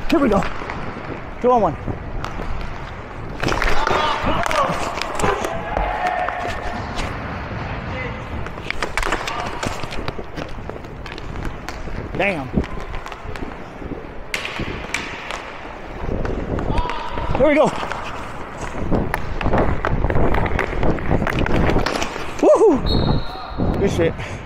Here we go. 2-on-1. Damn. Here we go. Woohoo! Good shit.